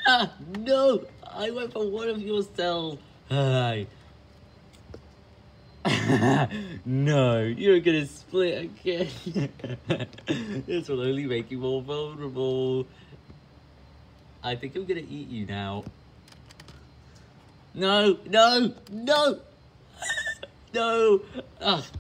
No! I went for one of your cells. Hi. No, you're gonna split again. This will only make you more vulnerable. I think I'm gonna eat you now. No, no, no! No! Ugh.